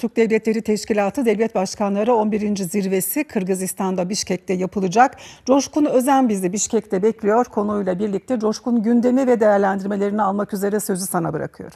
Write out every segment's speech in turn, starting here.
Türk Devletleri Teşkilatı Devlet Başkanları 11. Zirvesi Kırgızistan'da Bişkek'te yapılacak. Coşkun Özen bizi Bişkek'te bekliyor. Konuyla birlikte Coşkun, gündemi ve değerlendirmelerini almak üzere sözü sana bırakıyorum.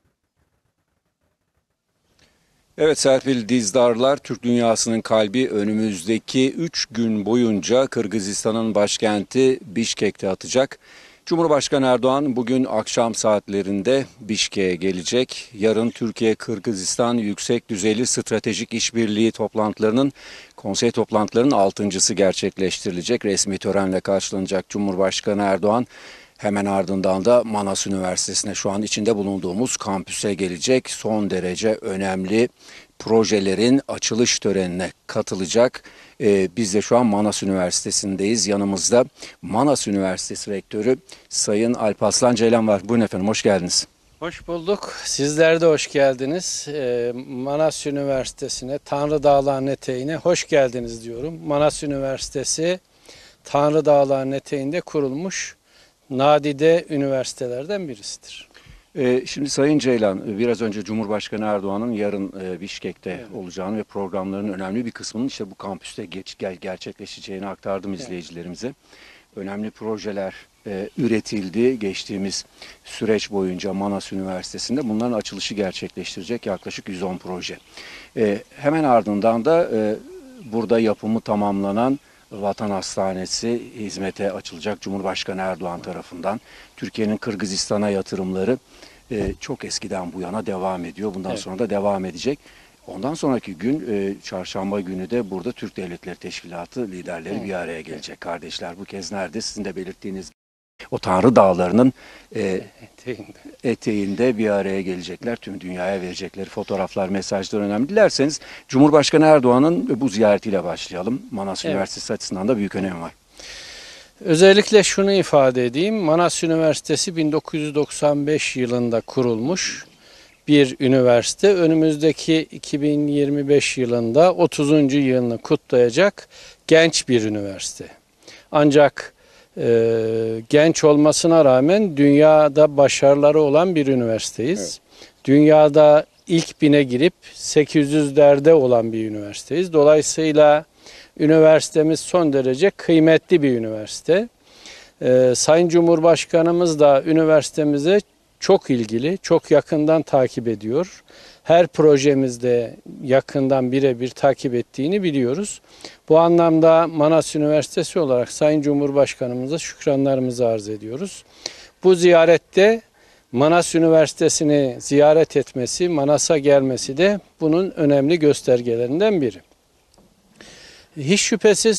Evet Serpil, Dizdarlar Türk dünyasının kalbi önümüzdeki 3 gün boyunca Kırgızistan'ın başkenti Bişkek'te atacak. Cumhurbaşkanı Erdoğan bugün akşam saatlerinde Bişkek'e gelecek. Yarın Türkiye-Kırgızistan yüksek düzeyli stratejik işbirliği konsey toplantılarının 6.'sı gerçekleştirilecek. Resmi törenle karşılanacak Cumhurbaşkanı Erdoğan. Hemen ardından da Manas Üniversitesi'ne, şu an içinde bulunduğumuz kampüse gelecek. Son derece önemli projelerin açılış törenine katılacak. Biz de şu an Manas Üniversitesi'ndeyiz. Yanımızda Manas Üniversitesi Rektörü Sayın Alparslan Ceylan var. Buyurun efendim, hoş geldiniz. Hoş bulduk. Sizler de hoş geldiniz. Manas Üniversitesi'ne, Tanrı Dağları'nın eteğine hoş geldiniz diyorum. Manas Üniversitesi, Tanrı Dağları'nın eteğinde kurulmuş nadide üniversitelerden birisidir. Şimdi Sayın Ceylan, biraz önce Cumhurbaşkanı Erdoğan'ın yarın Bişkek'te olacağını ve programlarının önemli bir kısmının işte bu kampüste gerçekleşeceğini aktardım izleyicilerimize. Önemli projeler üretildi geçtiğimiz süreç boyunca Manas Üniversitesi'nde. Bunların açılışı gerçekleştirecek yaklaşık 110 proje. Hemen ardından da burada yapımı tamamlanan Vatan Hastanesi hizmete açılacak Cumhurbaşkanı Erdoğan tarafından. Türkiye'nin Kırgızistan'a yatırımları çok eskiden bu yana devam ediyor. Bundan sonra da devam edecek. Ondan sonraki gün çarşamba günü de burada Türk Devletleri Teşkilatı liderleri bir araya gelecek. Kardeşler bu kez nerede? Sizin de belirttiğiniz o Tanrı Dağları'nın eteğinde bir araya gelecekler. Tüm dünyaya verecekleri fotoğraflar, mesajlar önemli. Dilerseniz Cumhurbaşkanı Erdoğan'ın bu ziyaretiyle başlayalım. Manas Üniversitesi açısından da büyük önemi var. Özellikle şunu ifade edeyim. Manas Üniversitesi 1995 yılında kurulmuş bir üniversite. Önümüzdeki 2025 yılında 30. yılını kutlayacak genç bir üniversite. Ancak genç olmasına rağmen dünyada başarıları olan bir üniversiteyiz. Evet. Dünyada ilk 1000'e girip 800'lerde olan bir üniversiteyiz. Dolayısıyla üniversitemiz son derece kıymetli bir üniversite. Sayın Cumhurbaşkanımız da üniversitemize çok ilgili, çok yakından takip ediyor. Her projemizde yakından birebir takip ettiğini biliyoruz. Bu anlamda Manas Üniversitesi olarak Sayın Cumhurbaşkanımıza şükranlarımızı arz ediyoruz. Bu ziyarette Manas Üniversitesi'ni ziyaret etmesi, Manas'a gelmesi de bunun önemli göstergelerinden biri. Hiç şüphesiz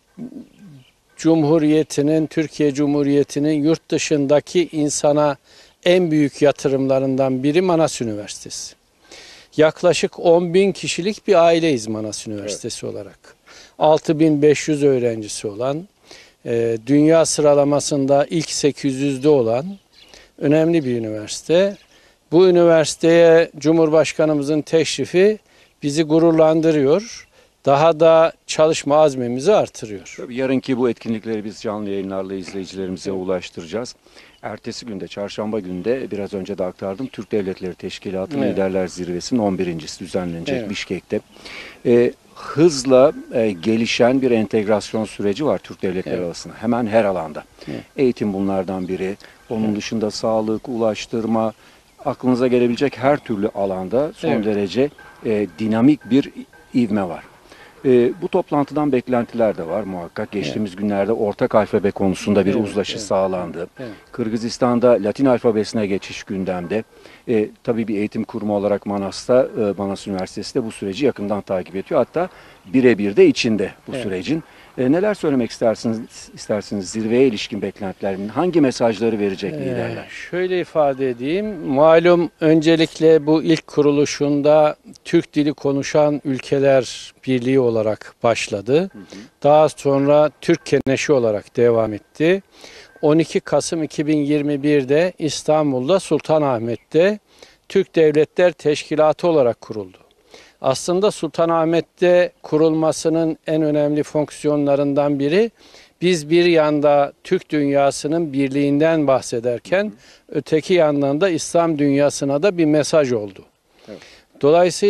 Türkiye Cumhuriyeti'nin yurt dışındaki insana en büyük yatırımlarından biri Manas Üniversitesi. Yaklaşık 10.000 kişilik bir aileyiz Manas Üniversitesi olarak. 6.500 öğrencisi olan, dünya sıralamasında ilk 800'de olan önemli bir üniversite. Bu üniversiteye Cumhurbaşkanımızın teşrifi bizi gururlandırıyor. Daha da çalışma azmimizi artırıyor. Tabii yarınki bu etkinlikleri biz canlı yayınlarla izleyicilerimize ulaştıracağız. Ertesi günde, çarşamba günde biraz önce de aktardım. Türk Devletleri Teşkilatı Liderler Zirvesi'nin 11.'si düzenlenecek Bişkek'te. Hızla gelişen bir entegrasyon süreci var Türk devletleri arasında. Hemen her alanda. Eğitim bunlardan biri. Onun dışında sağlık, ulaştırma, aklınıza gelebilecek her türlü alanda son derece dinamik bir ivme var. Bu toplantıdan beklentiler de var muhakkak. Geçtiğimiz günlerde ortak alfabe konusunda bir uzlaşı sağlandı. Kırgızistan'da Latin alfabesine geçiş gündemde. Tabii bir eğitim kurumu olarak Manas Üniversitesi de bu süreci yakından takip ediyor. Hatta birebir de içinde bu sürecin. Neler söylemek istersiniz zirveye ilişkin beklentilerin? Hangi mesajları verecek liderler? Şöyle ifade edeyim. Malum öncelikle bu ilk kuruluşunda Türk dili konuşan ülkeler birliği olarak başladı. Daha sonra Türk Keneşi olarak devam etti. 12 Kasım 2021'de İstanbul'da Sultanahmet'te Türk Devletler Teşkilatı olarak kuruldu. Aslında Sultanahmet'te kurulmasının en önemli fonksiyonlarından biri, biz bir yanda Türk dünyasının birliğinden bahsederken öteki yandan da İslam dünyasına da bir mesaj oldu. Dolayısıyla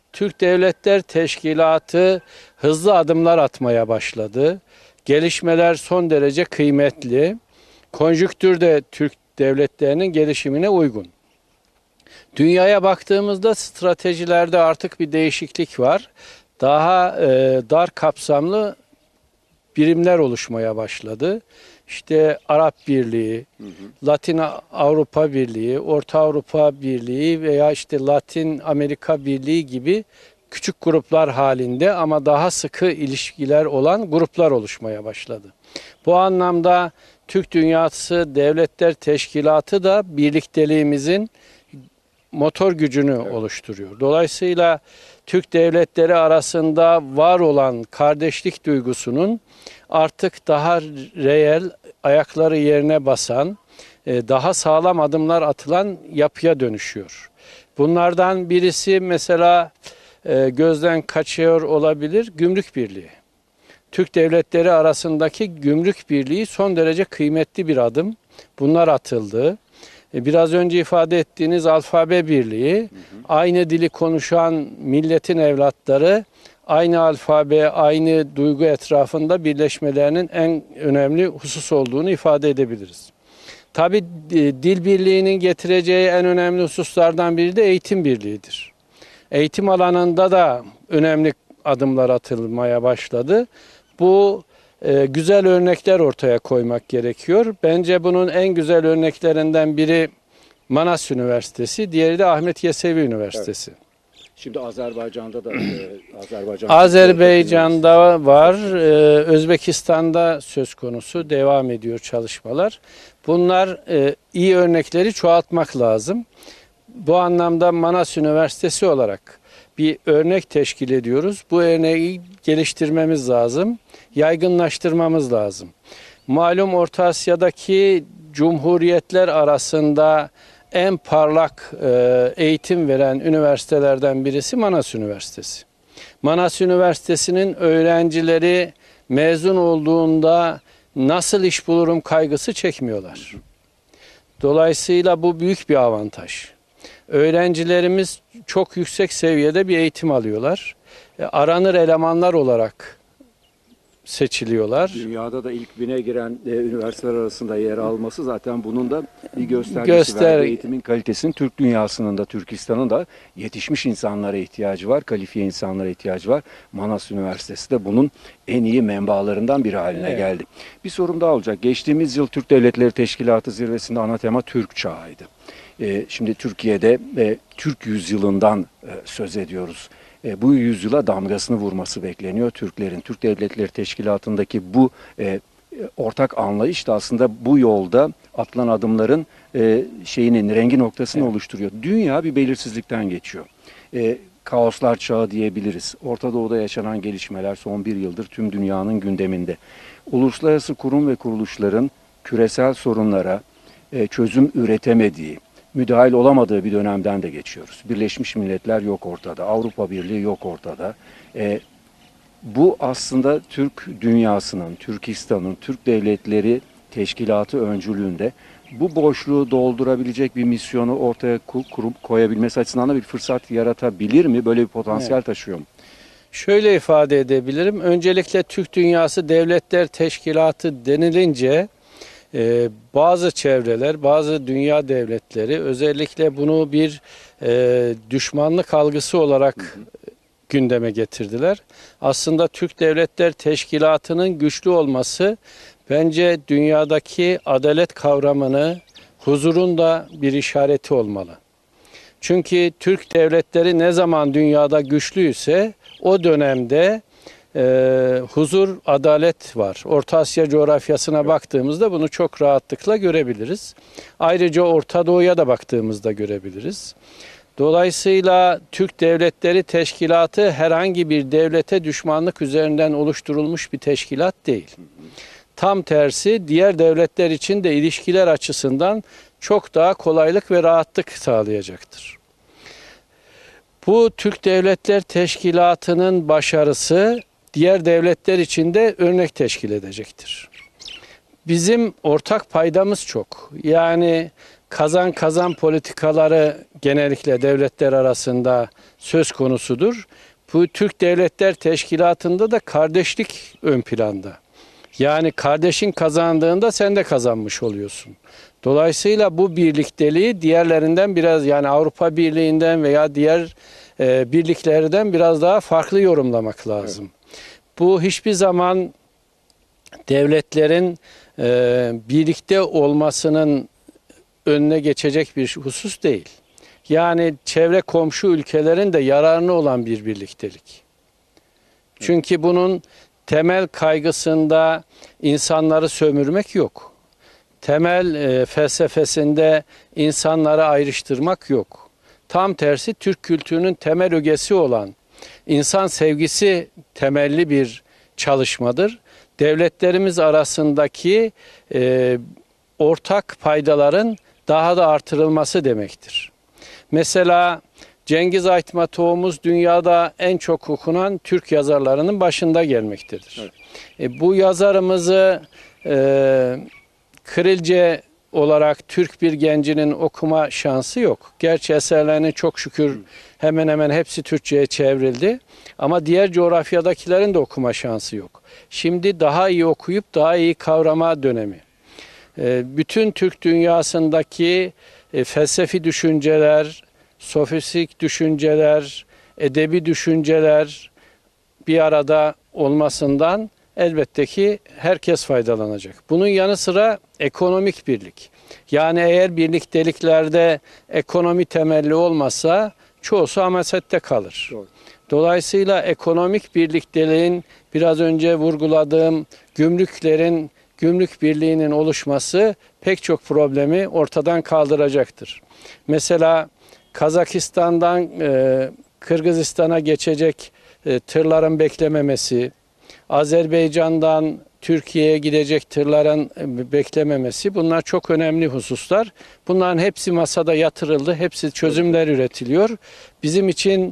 Türk Devletler Teşkilatı hızlı adımlar atmaya başladı. Gelişmeler son derece kıymetli. Konjüktür de Türk devletlerinin gelişimine uygun. Dünyaya baktığımızda stratejilerde artık bir değişiklik var. Daha dar kapsamlı birimler oluşmaya başladı. İşte Arap Birliği, Latin Avrupa Birliği, Orta Avrupa Birliği veya işte Latin Amerika Birliği gibi küçük gruplar halinde ama daha sıkı ilişkiler olan gruplar oluşmaya başladı. Bu anlamda Türk Dünyası Devletler Teşkilatı da birlikteliğimizin motor gücünü oluşturuyor. Dolayısıyla Türk devletleri arasında var olan kardeşlik duygusunun artık daha reel, ayakları yerine basan, daha sağlam adımlar atılan yapıya dönüşüyor. Bunlardan birisi mesela gözden kaçıyor olabilir, Gümrük Birliği. Türk devletleri arasındaki Gümrük Birliği son derece kıymetli bir adım. Bunlar atıldı. Biraz önce ifade ettiğiniz Alfabe Birliği, aynı dili konuşan milletin evlatları aynı alfabe, aynı duygu etrafında birleşmelerinin en önemli husus olduğunu ifade edebiliriz. Tabii dil birliğinin getireceği en önemli hususlardan biri de eğitim birliğidir. Eğitim alanında da önemli adımlar atılmaya başladı. Bu güzel örnekler ortaya koymak gerekiyor. Bence bunun en güzel örneklerinden biri Manas Üniversitesi, diğeri de Ahmet Yesevi Üniversitesi. Evet. Şimdi Azerbaycan'da da Azerbaycan'da var, Özbekistan'da söz konusu, devam ediyor çalışmalar. Bunlar iyi örnekleri çoğaltmak lazım. Bu anlamda Manas Üniversitesi olarak bir örnek teşkil ediyoruz. Bu örneği geliştirmemiz lazım, yaygınlaştırmamız lazım. Malum Orta Asya'daki cumhuriyetler arasında en parlak eğitim veren üniversitelerden birisi Manas Üniversitesi. Manas Üniversitesi'nin öğrencileri mezun olduğunda nasıl iş bulurum kaygısı çekmiyorlar. Dolayısıyla bu büyük bir avantaj. Öğrencilerimiz çok yüksek seviyede bir eğitim alıyorlar. Aranır elemanlar olarak seçiliyorlar. Dünyada da ilk bine giren üniversiteler arasında yer alması zaten bunun da bir göstergesi. Eğitimin kalitesinin Türk dünyasının da Türkistan'ın da yetişmiş insanlara ihtiyacı var, kalifiye insanlara ihtiyacı var. Manas Üniversitesi de bunun en iyi menbaalarından biri haline geldi. Bir sorum daha olacak. Geçtiğimiz yıl Türk Devletleri Teşkilatı zirvesinde ana tema Türk çağıydı. Şimdi Türkiye'de Türk yüzyılından söz ediyoruz. Bu yüzyıla damgasını vurması bekleniyor Türklerin. Türk Devletleri Teşkilatı'ndaki bu ortak anlayış da aslında bu yolda atılan adımların rengi noktasını oluşturuyor. Dünya bir belirsizlikten geçiyor. Kaoslar çağı diyebiliriz. Orta Doğu'da yaşanan gelişmeler son bir yıldır tüm dünyanın gündeminde. Uluslararası kurum ve kuruluşların küresel sorunlara çözüm üretemediği, müdahil olamadığı bir dönemden de geçiyoruz. Birleşmiş Milletler yok ortada, Avrupa Birliği yok ortada. Bu aslında Türk dünyasının, Türkistan'ın, Türk Devletleri Teşkilatı öncülüğünde bu boşluğu doldurabilecek bir misyonu ortaya koyabilmesi açısından da bir fırsat yaratabilir mi? Böyle bir potansiyel taşıyor mu? Şöyle ifade edebilirim. Öncelikle Türk Dünyası Devletler Teşkilatı denilince bazı çevreler, bazı dünya devletleri özellikle bunu bir düşmanlık algısı olarak gündeme getirdiler. Aslında Türk Devletler Teşkilatı'nın güçlü olması bence dünyadaki adalet kavramını, huzurun da bir işareti olmalı. Çünkü Türk devletleri ne zaman dünyada güçlüyse o dönemde huzur, adalet var. Orta Asya coğrafyasına baktığımızda bunu çok rahatlıkla görebiliriz. Ayrıca Orta Doğu'ya da baktığımızda görebiliriz. Dolayısıyla Türk Devletleri Teşkilatı herhangi bir devlete düşmanlık üzerinden oluşturulmuş bir teşkilat değil. Tam tersi diğer devletler için de ilişkiler açısından çok daha kolaylık ve rahatlık sağlayacaktır. Bu Türk Devletler Teşkilatı'nın başarısı diğer devletler için de örnek teşkil edecektir. Bizim ortak paydamız çok. Yani kazan kazan politikaları genellikle devletler arasında söz konusudur. Bu Türk Devletler Teşkilatı'nda da kardeşlik ön planda. Yani kardeşin kazandığında sen de kazanmış oluyorsun. Dolayısıyla bu birlikteliği diğerlerinden biraz, yani Avrupa Birliği'nden veya diğer birliklerden biraz daha farklı yorumlamak lazım. Evet. Bu hiçbir zaman devletlerin birlikte olmasının önüne geçecek bir husus değil. Yani çevre komşu ülkelerin de yararına olan bir birliktelik. Çünkü bunun temel kaygısında insanları sömürmek yok. Temel felsefesinde insanları ayrıştırmak yok. Tam tersi, Türk kültürünün temel ögesi olan insan sevgisi temelli bir çalışmadır. Devletlerimiz arasındaki ortak paydaların daha da artırılması demektir. Mesela Cengiz Aytmatov'umuz dünyada en çok okunan Türk yazarlarının başında gelmektedir. Evet. Bu yazarımızı Kırılce olarak Türk bir gencinin okuma şansı yok. Gerçi eserlerinin çok şükür hemen hemen hepsi Türkçe'ye çevrildi. Ama diğer coğrafyadakilerin de okuma şansı yok. Şimdi daha iyi okuyup daha iyi kavrama dönemi. Bütün Türk dünyasındaki felsefi düşünceler, sofistik düşünceler, edebi düşünceler bir arada olmasından elbette ki herkes faydalanacak. Bunun yanı sıra ekonomik birlik. Yani eğer birlikteliklerde ekonomi temelli olmazsa çoğusu hamasette kalır. Doğru. Dolayısıyla ekonomik birlikteliğin, biraz önce vurguladığım gümrük birliğinin oluşması pek çok problemi ortadan kaldıracaktır. Mesela Kazakistan'dan Kırgızistan'a geçecek tırların beklememesi, Azerbaycan'dan Türkiye'ye gidecek tırların beklememesi, bunlar çok önemli hususlar. Bunların hepsi masada yatırıldı, hepsi çözümler üretiliyor. Bizim için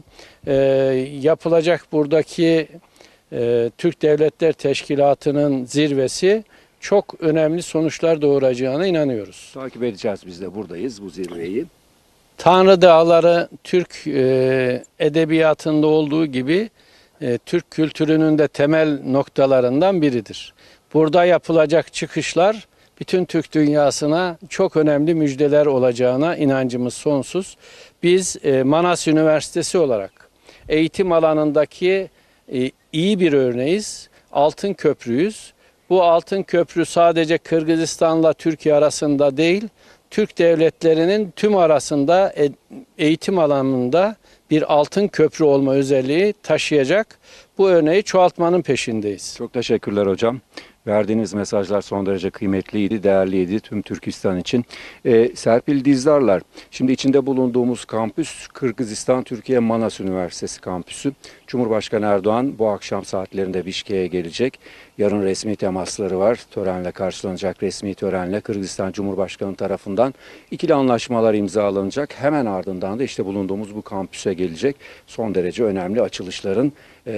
yapılacak buradaki Türk Devletler Teşkilatı'nın zirvesi çok önemli sonuçlar doğuracağına inanıyoruz. Takip edeceğiz, biz de buradayız bu zirveyi. Tanrı Dağları Türk edebiyatında olduğu gibi Türk kültürünün de temel noktalarından biridir. Burada yapılacak çıkışlar bütün Türk dünyasına çok önemli müjdeler olacağına inancımız sonsuz. Biz Manas Üniversitesi olarak eğitim alanındaki iyi bir örneğiz. Altın köprüyüz. Bu altın köprü sadece Kırgızistan'la Türkiye arasında değil, Türk devletlerinin tüm arasında eğitim alanında bir altın köprü olma özelliği taşıyacak. Bu örneği çoğaltmanın peşindeyiz. Çok teşekkürler hocam. Verdiğiniz mesajlar son derece kıymetliydi, değerliydi tüm Türkistan için. Serpil Dizdarlar, şimdi içinde bulunduğumuz kampüs Kırgızistan Türkiye Manas Üniversitesi kampüsü. Cumhurbaşkanı Erdoğan bu akşam saatlerinde Bişkek'e gelecek. Yarın resmi temasları var. Törenle karşılanacak, resmi törenle Kırgızistan Cumhurbaşkanı tarafından ikili anlaşmalar imzalanacak. Hemen ardından da işte bulunduğumuz bu kampüse gelecek. Son derece önemli açılışların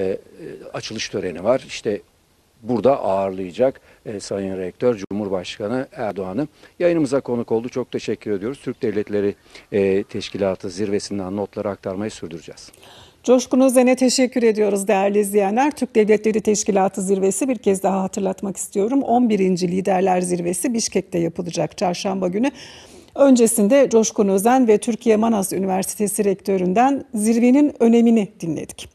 açılış töreni var. İşte burada ağırlayacak Sayın Rektör Cumhurbaşkanı Erdoğan'ı. Yayınımıza konuk oldu. Çok teşekkür ediyoruz. Türk Devletleri Teşkilatı zirvesinden notları aktarmayı sürdüreceğiz. Coşkun Özen'e teşekkür ediyoruz değerli izleyenler. Türk Devletleri Teşkilatı zirvesi, bir kez daha hatırlatmak istiyorum, 11. Liderler Zirvesi Bişkek'te yapılacak çarşamba günü. Öncesinde Coşkun Özen ve Türkiye Manas Üniversitesi Rektörü'nden zirvenin önemini dinledik.